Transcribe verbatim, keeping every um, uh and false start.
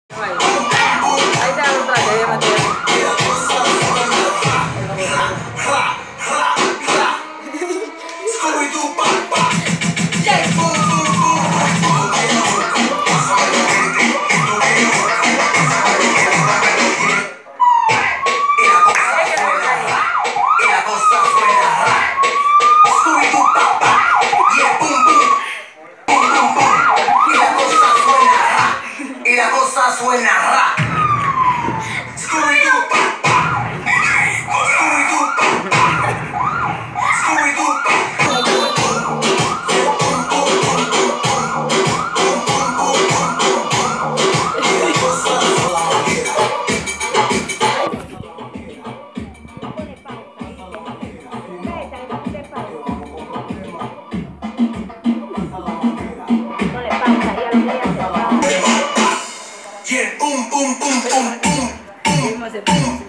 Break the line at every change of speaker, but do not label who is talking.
Ahí, ahí te hago un traje, Matías.
Suena ra. Scooby-Doo, Scooby-Doo, Scooby-Doo. Yeah, boom, boom, boom, boom, boom, boom, boom.